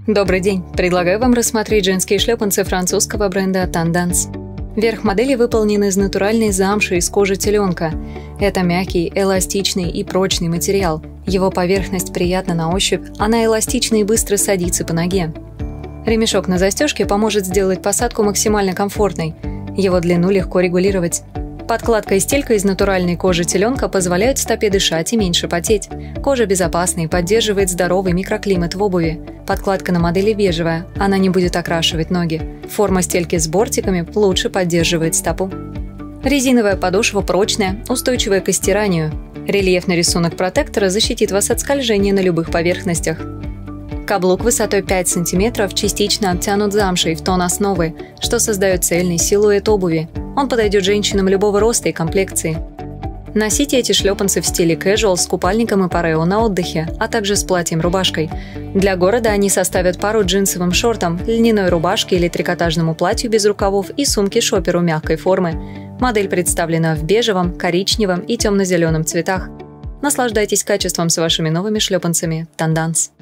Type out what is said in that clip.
Добрый день! Предлагаю вам рассмотреть женские шлепанцы французского бренда Tendance. Верх модели выполнен из натуральной замши из кожи теленка. Это мягкий, эластичный и прочный материал. Его поверхность приятна на ощупь, она эластична и быстро садится по ноге. Ремешок на застежке поможет сделать посадку максимально комфортной. Его длину легко регулировать. Подкладка и стелька из натуральной кожи теленка позволяют стопе дышать и меньше потеть. Кожа безопасна и поддерживает здоровый микроклимат в обуви. Подкладка на модели бежевая, она не будет окрашивать ноги. Форма стельки с бортиками лучше поддерживает стопу. Резиновая подошва прочная, устойчивая к стиранию. Рельефный рисунок протектора защитит вас от скольжения на любых поверхностях. Каблук высотой 5 см частично обтянут замшей в тон основы, что создает цельный силуэт обуви. Он подойдет женщинам любого роста и комплекции. Носите эти шлепанцы в стиле casual с купальником и парео на отдыхе, а также с платьем-рубашкой. Для города они составят пару джинсовым шортам, льняной рубашке или трикотажному платью без рукавов и сумке-шоперу мягкой формы. Модель представлена в бежевом, коричневом и темно-зеленом цветах. Наслаждайтесь качеством с вашими новыми шлепанцами Tendance.